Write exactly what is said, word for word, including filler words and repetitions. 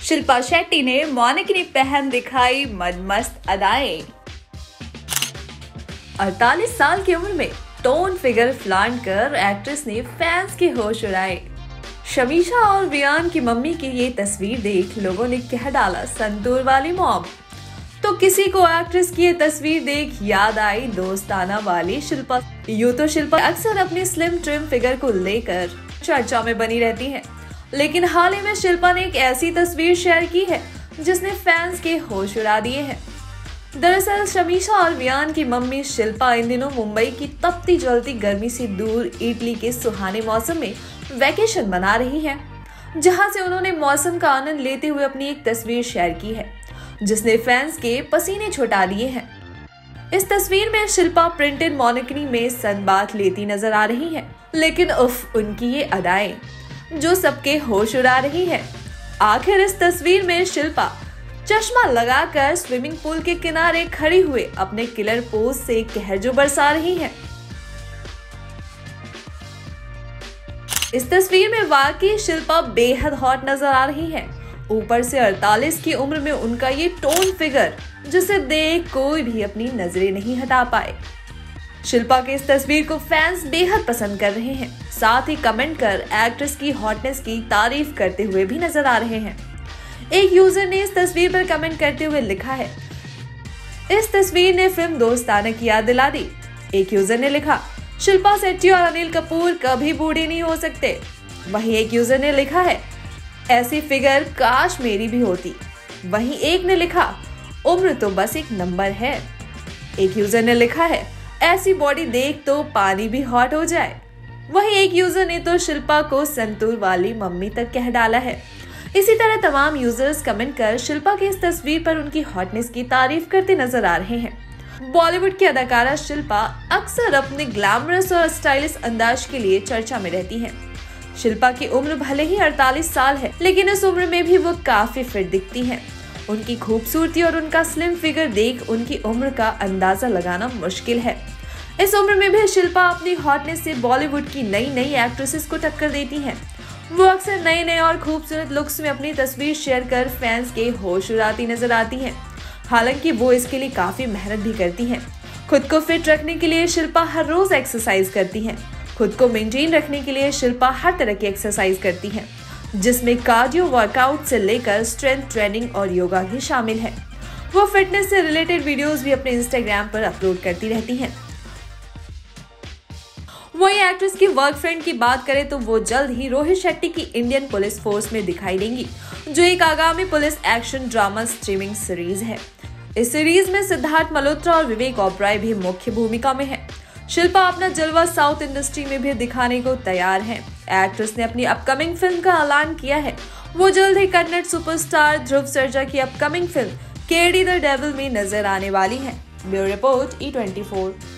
शिल्पा शेट्टी ने मौनिकनी पहन दिखाई मदमस्त अदाएं। अड़तालीस साल की उम्र में टोन फिगर फ्लॉन्ट कर एक्ट्रेस ने फैंस के होश उड़ाए। शमीशा और रियान की मम्मी की ये तस्वीर देख लोगों ने कह डाला संतूर वाली मॉम। तो किसी को एक्ट्रेस की ये तस्वीर देख याद आई दोस्ताना वाली शिल्पा। यूं तो शिल्पा अक्सर अपनी स्लिम ट्रिम फिगर को लेकर चर्चा में बनी रहती हैं, लेकिन हाल ही में शिल्पा ने एक ऐसी तस्वीर शेयर की है जिसने फैंस के होश उड़ा दिए हैं। दरअसल शमीशा और रियान की मम्मी शिल्पा इन दिनों मुंबई की तपती जलती गर्मी से दूर इटली के सुहाने मौसम में वैकेशन मना रही हैं, जहां से उन्होंने मौसम का आनंद लेते हुए अपनी एक तस्वीर शेयर की है जिसने फैंस के पसीने छुटा लिए हैं। इस तस्वीर में शिल्पा प्रिंटेड मौनिकनी में सनबाथ लेती नजर आ रही हैं, लेकिन उफ उनकी ये अदाएं जो सबके होश उड़ा रही है। आखिर इस तस्वीर में शिल्पा चश्मा लगाकर स्विमिंग पूल के किनारे खड़ी हुए अपने किलर पोज से कहर जो बरसा रही हैं। इस तस्वीर में वाकई शिल्पा बेहद हॉट नजर आ रही हैं। ऊपर से अड़तालीस की उम्र में उनका ये टोन फिगर जिसे देख कोई भी अपनी नजरें नहीं हटा पाए। शिल्पा की इस तस्वीर को फैंस बेहद पसंद कर रहे हैं, साथ ही कमेंट कर एक्ट्रेस की हॉटनेस की तारीफ करते हुए भी नजर आ रहे हैं। एक यूजर ने इस तस्वीर पर कमेंट करते हुए लिखा है, इस तस्वीर ने फिल्म दोस्ताना की याद दिला दी। एक यूजर ने लिखा, शिल्पा शेट्टी और अनिल कपूर कभी बूढ़े नहीं हो सकते। वहीं एक यूजर ने लिखा है, ऐसी फिगर काश मेरी भी होती। वहीं एक ने लिखा, उम्र तो बस एक नंबर है। एक यूजर ने लिखा है, ऐसी बॉडी देख तो पानी भी हॉट हो जाए। वहीं एक यूजर ने तो शिल्पा को संतूर वाली मम्मी तक कह डाला है। इसी तरह तमाम यूजर्स कमेंट कर शिल्पा की इस तस्वीर पर उनकी हॉटनेस की तारीफ करते नजर आ रहे हैं। बॉलीवुड की अदाकारा शिल्पा अक्सर अपने ग्लैमरस और स्टाइलिश अंदाज के लिए चर्चा में रहती हैं। शिल्पा की उम्र भले ही अड़तालीस साल है, लेकिन इस उम्र में भी वो काफी फिट दिखती हैं। उनकी खूबसूरती और उनका स्लिम फिगर देख उनकी उम्र का अंदाजा लगाना मुश्किल है। इस उम्र में भी शिल्पा अपनी हॉटनेस से बॉलीवुड की नई नई एक्ट्रेसेस को टक्कर देती हैं। वो अक्सर नए नए और खूबसूरत लुक्स में अपनी तस्वीर शेयर कर फैंस के होश उड़ाती नजर आती हैं। हालांकि वो इसके लिए काफी मेहनत भी करती हैं। खुद को फिट रखने के लिए शिल्पा हर रोज एक्सरसाइज करती हैं। खुद को मेंटेन रखने के लिए शिल्पा हर तरह की एक्सरसाइज करती हैं, जिसमें कार्डियो वर्कआउट से लेकर स्ट्रेंथ ट्रेनिंग और योगा भी शामिल है। वो फिटनेस से रिलेटेड वीडियोस भी अपने इंस्टाग्राम पर अपलोड करती रहती हैं। वही एक्ट्रेस की वर्क फ्रेंड की बात करें तो वो जल्द ही रोहित शेट्टी की इंडियन पुलिस फोर्स में दिखाई देंगी, जो एक आगामी police action drama streaming series है। इस सीरीज में सिद्धार्थ मल्होत्रा और विवेक ओबराय भी मुख्य भूमिका में है। शिल्पा अपना जलवा साउथ इंडस्ट्री में भी दिखाने को तैयार है। एक्ट्रेस ने अपनी अपकमिंग फिल्म का ऐलान किया है। वो जल्द ही कन्नड़ सुपरस्टार ध्रुव सर्जा की upcoming film KD the devil में नजर आने वाली है। Bureau report E twenty four.